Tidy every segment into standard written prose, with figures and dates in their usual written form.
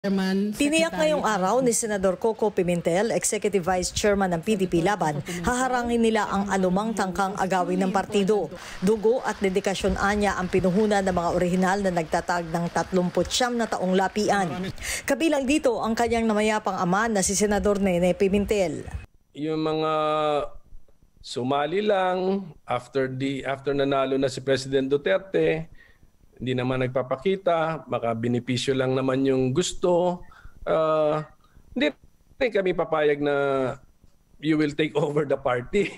Tiniyak ngayong araw ni Senador Coco Pimentel, Executive Vice Chairman ng PDP Laban, haharangin nila ang anumang tangkang agawin ng partido. Dugo at dedikasyon anya ang pinuhunan ng mga orihinal na nagtatag ng 39 na taong lapian. Kabilang dito ang kanyang namayapang ama na si Senador Nene Pimentel. Yung mga sumali lang after nanalo na si President Duterte, hindi naman nagpapakita, baka benepisyo lang naman yung gusto. Hindi kami papayag na you will take over the party.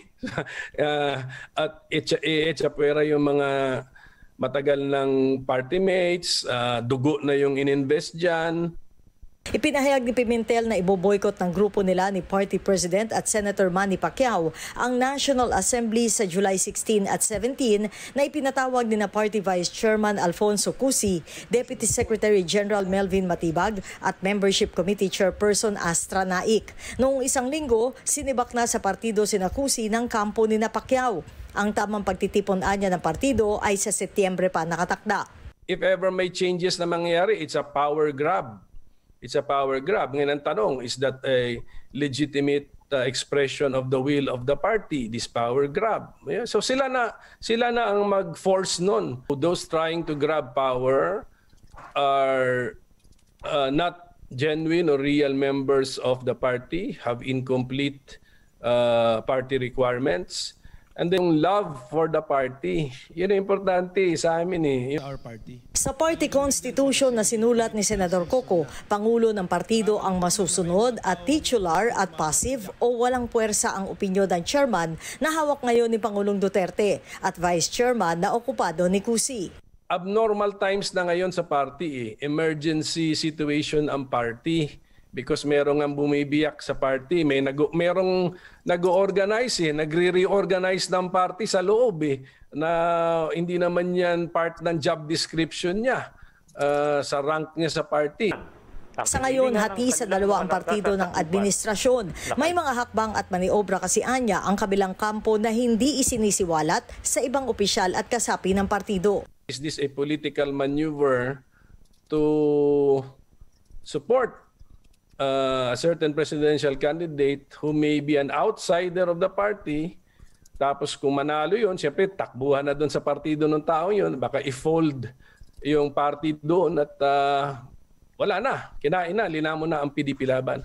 At etsa-pwera yung mga matagal ng party mates, dugo na yung ininvest dyan. Ipinahayag ni Pimentel na iboboykot ng grupo nila ni Party President at Senator Manny Pacquiao ang National Assembly sa July 16 at 17 na ipinatawag ni na Party Vice Chairman Alfonso Cusi, Deputy Secretary General Melvin Matibag at Membership Committee Chairperson Astra Naik. Noong isang linggo, sinibak na sa partido sina Cusi ng kampo ni na Pacquiao. Ang tamang pagtitipon anya ng partido ay sa Setyembre pa nakatakda. If ever may changes na mangyayari, it's a power grab. It's a power grab. Ngayon ang tanong, is that a legitimate expression of the will of the party, this power grab? Yeah. So sila na ang mag-force nun. Those trying to grab power are not genuine or real members of the party, have incomplete party requirements. And then love for the party. Yun ang importante sa amin . Our party. Sa party constitution na sinulat ni Senador Coco, Pangulo ng partido ang masusunod at titular at passive o walang puwersa ang opinyon ng chairman na hawak ngayon ni Pangulong Duterte at vice chairman na okupado ni Cusi. Abnormal times na ngayon sa party . Emergency situation ang party. Because merong ang bumibiyak sa party, merong nag-organize nagre-reorganize ng party sa loob na hindi naman yan part ng job description niya sa rank niya sa party. Sa ngayon, hati sa dalawa ang partido ng administrasyon. May mga hakbang at maniobra kasi anya ang kabilang kampo na hindi isinisiwalat sa ibang opisyal at kasapi ng partido. Is this a political maneuver to support a certain presidential candidate who may be an outsider of the party, tapos kung manalo yun, siyempre takbuhan na doon sa partido ng tao yun, baka i-fold yung party doon at wala na, kinain na, linamo na ang PDP Laban.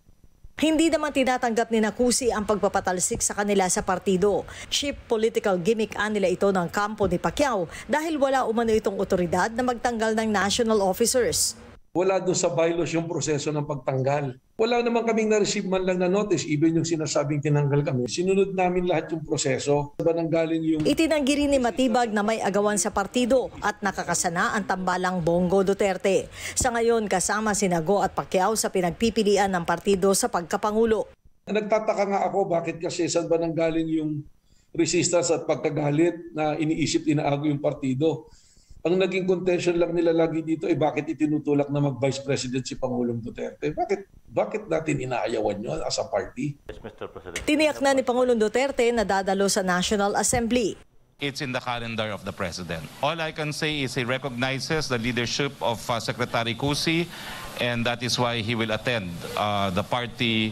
Hindi naman tinatanggap ni Cusi ang pagpapatalsik sa kanila sa partido. Cheap political gimmick nila ito ng kampo ni Pacquiao dahil wala umano itong otoridad na magtanggal ng national officers. Wala doon sa bylaws yung proseso ng pagtanggal. Wala naman kaming na-receive man lang na notice, even yung sinasabing tinanggal kami. Sinunod namin lahat yung proseso. Ba nanggaling yung... Itinanggi rin ni Matibag na may agawan sa partido at nakakasana ang tambalang Bongo Duterte. Sa ngayon, kasama si Go at Pacquiao sa pinagpipilian ng partido sa pagkapangulo. Nagtataka nga ako bakit kasi saan ba nanggaling yung resistance at pagkagalit na iniisip inaago yung partido. Ang naging contention lang nila lagi dito ay bakit itinutulak na mag-Vice President si Pangulong Duterte? Bakit natin inaayawan nyo as a party? Tiniyak na ni Pangulong Duterte na dadalo sa National Assembly. It's in the calendar of the President. All I can say is he recognizes the leadership of Secretary Cusi, and that is why he will attend the party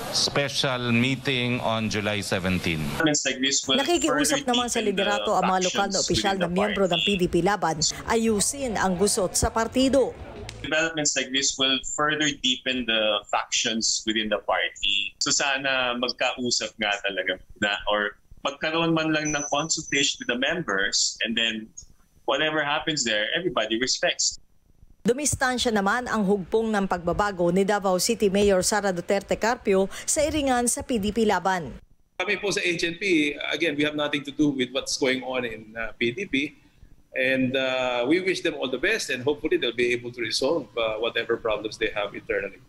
special meeting on July 17. Nakikiusap naman sa liderato ang mga lokal na opisyal na miyembro ng PDP Laban ayusin ang gusot sa partido. Developments like this will further deepen the factions within the party. So sana magkausap nga talaga na or magkaroon man lang ng consultation with the members, and then whatever happens there, everybody respects. Dumistansya naman ang hugpong ng pagbabago ni Davao City Mayor Sara Duterte Carpio sa iringan sa PDP Laban. Kami po sa HNP, again, we have nothing to do with what's going on in PDP. And we wish them all the best, and hopefully they'll be able to resolve whatever problems they have internally.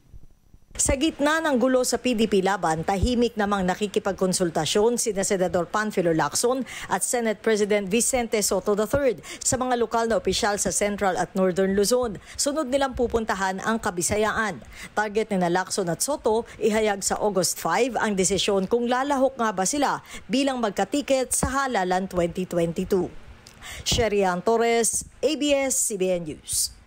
Sa gitna ng gulo sa PDP Laban, tahimik namang nakikipagkonsultasyon sina Senador Panfilo Lacson at Senate President Vicente Soto III sa mga lokal na opisyal sa Central at Northern Luzon. Sunod nilang pupuntahan ang Kabisayaan. Target ni Lacson at Soto, ihayag sa August 5 ang desisyon kung lalahok nga ba sila bilang magkatiket sa halalan 2022. Sherian Torres, ABS-CBN News.